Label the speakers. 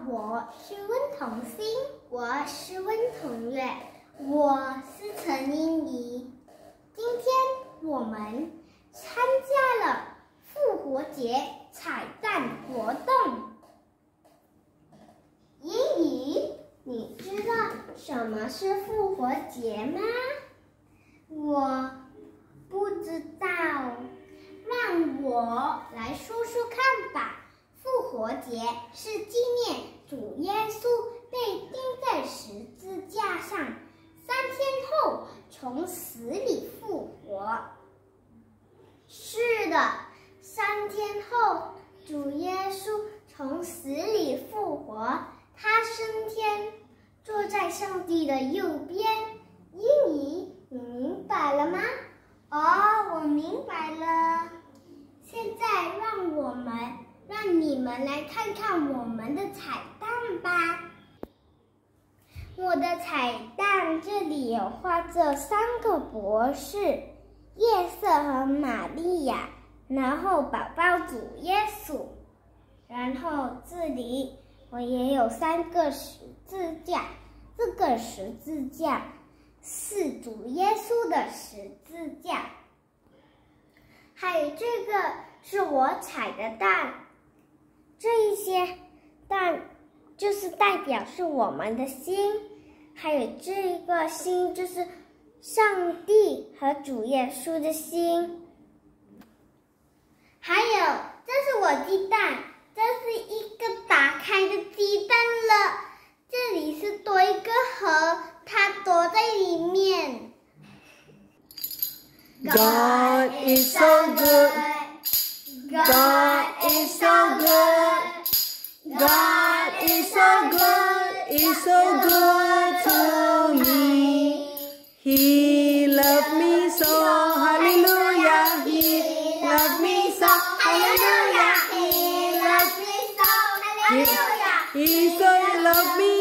Speaker 1: 我是温童心，我是温童月，我是陈英怡。今天我们参加了复活节彩蛋活动。英怡，你知道什么是复活节吗？我不知道，让我来说说看吧。复活节是纪念主耶稣被钉在十字架上，3天后从死里复活。是的，3天后主耶稣从死里复活，他升天，坐在上帝的右边。英怡，你明白了吗？哦，我明白了。现在让你们来看看我们的彩蛋吧。我的彩蛋这里有画着3个博士，夜色和玛利亚，然后宝宝主耶稣，然后这里我也有3个十字架，这个十字架是主耶稣的十字架，还有这个是我彩的蛋，这一些蛋就是代表是我们的心，还有这个心就是上帝和主耶稣的心。还有，这是我鸡蛋，这是一个打开的鸡蛋了，这里是多一个盒，它躲在里面。
Speaker 2: God is so good. God is so good. God is so good. Is so good to me. He loved me so. Hallelujah. He loved me so. Hallelujah.
Speaker 1: He loves me so. Hallelujah.
Speaker 2: He so loved me